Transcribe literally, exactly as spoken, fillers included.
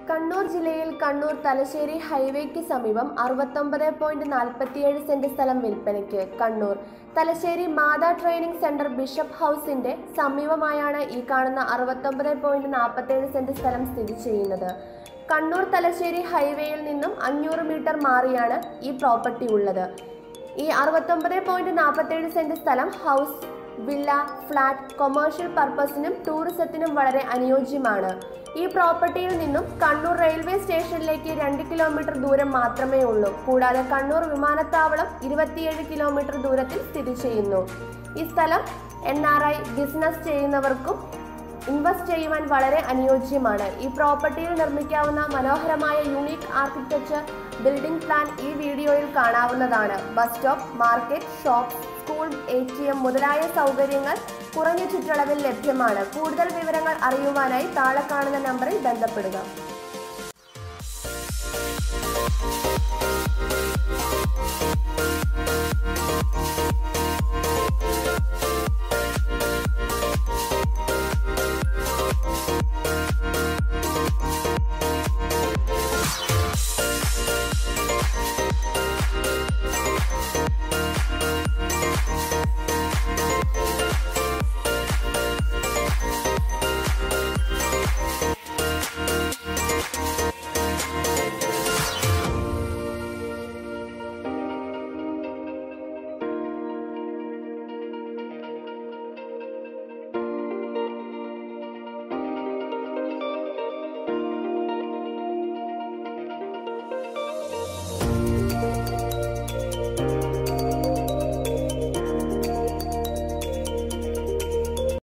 കണ്ണൂർ ജില്ലയിൽ കണ്ണൂർ തലശ്ശേരി ഹൈവേക്ക് സമീപം അറുപത്തൊമ്പത് പോയിന്റ് നാൽപ്പത്തിയേഴ് സെന്റ് സ്ഥലം വിൽപ്പനയ്ക്ക്. Kannur Thalassery Mata training centre bishop ഹൗസിന്റെ സമീപമായാണ് ഈ കാണുന്ന അറുപത്തൊമ്പത് പോയിന്റ് നാൽപ്പത്തിയേഴ് സെന്റ് സ്ഥലം സ്ഥിതി ചെയ്യുന്നത്. കണ്ണൂർ തലശ്ശേരി ഹൈവേയിൽ നിന്നും അഞ്ഞൂറ് മീറ്റർ മാറിയാണ് ഈ പ്രോപ്പർട്ടി ഉള്ളത്. ഈ അറുപത്തൊമ്പത് പോയിന്റ് നാൽപ്പത്തിയേഴ് സെന്റ് സ്ഥലം ഹൗസ്, വില്ല, ഫ്ലാറ്റ്, കൊമേഴ്ഷ്യൽ പർപ്പസിനും ടൂറിസത്തിനും വളരെ അനുയോജ്യമാണ്. ഈ പ്രോപ്പർട്ടിയിൽ നിന്നും കണ്ണൂർ റെയിൽവേ സ്റ്റേഷനിലേക്ക് രണ്ട് കിലോമീറ്റർ ദൂരം മാത്രമേ ഉള്ളൂ. കൂടാതെ കണ്ണൂർ വിമാനത്താവളം ഇരുപത്തിയേഴ് കിലോമീറ്റർ ദൂരത്തിൽ സ്ഥിതി ചെയ്യുന്നു. ഈ സ്ഥലം എൻ ആർ ഐ, ബിസിനസ് ചെയ്യുന്നവർക്കും ഇൻവെസ്റ്റ് ചെയ്യുവാൻ വളരെ അനുയോജ്യമാണ്. ഈ പ്രോപ്പർട്ടിയിൽ നിർമ്മിക്കാവുന്ന മനോഹരമായ യൂണീക്ക് ആർക്കിടെക്ചർ ബിൽഡിംഗ് പ്ലാൻ ഈ വീഡിയോയിൽ കാണാവുന്നതാണ്. Bus stop, market, shop, school, A T M മുതലായ സൗകര്യങ്ങൾ കുറഞ്ഞ ചുറ്റളവിൽ ലഭ്യമാണ്. കൂടുതൽ വിവരങ്ങൾ അറിയുവാനായി താഴെ കാണുന്ന നമ്പറിൽ ബന്ധപ്പെടുക.